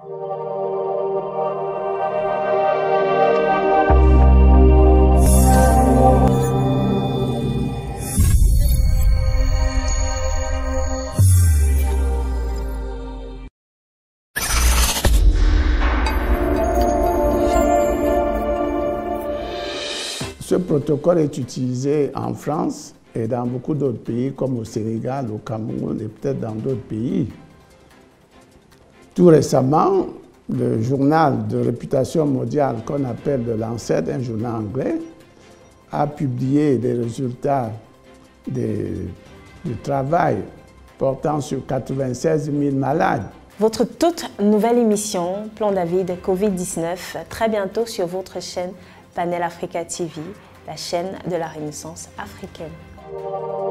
Ce protocole est utilisé en France et dans beaucoup d'autres pays comme au Sénégal, au Cameroun et peut-être dans d'autres pays. Tout récemment, le journal de réputation mondiale qu'on appelle The Lancet, un journal anglais, a publié des résultats du travail portant sur 96 000 malades. Votre toute nouvelle émission, Plan David Covid-19, très bientôt sur votre chaîne Panel Africa TV, la chaîne de la Renaissance africaine.